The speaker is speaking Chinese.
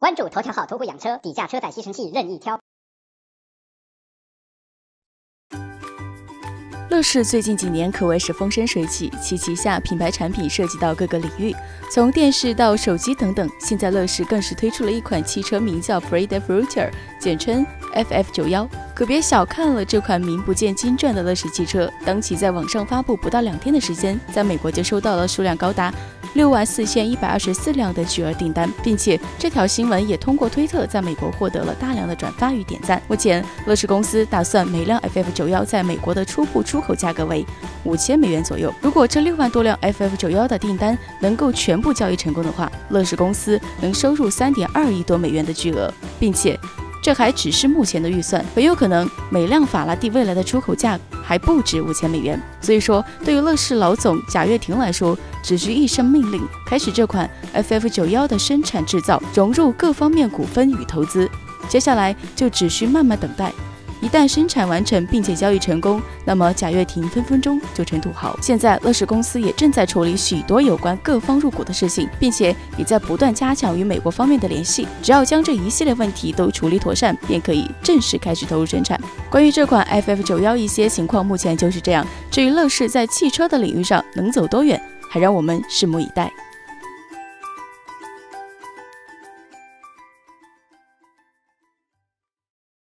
关注头条号途虎养车，底价车载吸尘器任意挑。 乐视最近几年可谓是风生水起，其旗下品牌产品涉及到各个领域，从电视到手机等等。现在乐视更是推出了一款汽车，名叫 Freedom Future， 简称 FF91。可别小看了这款名不见经传的乐视汽车，当其在网上发布不到2天的时间，在美国就收到了数量高达64124辆的巨额订单，并且这条新闻也通过推特在美国获得了大量的转发与点赞。目前，乐视公司打算每辆 FF91在美国的初步出口价格为5000美元左右。如果这6万多辆 FF91的订单能够全部交易成功的话，乐视公司能收入3.2亿多美元的巨额，并且这还只是目前的预算，很有可能每辆法拉第未来的出口价还不止5000美元。所以说，对于乐视老总贾跃亭来说，只需一声命令，开始这款 FF91的生产制造，融入各方面股份与投资，接下来就只需慢慢等待。一旦生产完成并且交易成功，那么贾跃亭分分钟就成土豪。现在乐视公司也正在处理许多有关各方入股的事情，并且也在不断加强与美国方面的联系。只要将这一系列问题都处理妥善，便可以正式开始投入生产。关于这款 FF91一些情况目前就是这样，至于乐视在汽车的领域上能走多远，还让我们拭目以待。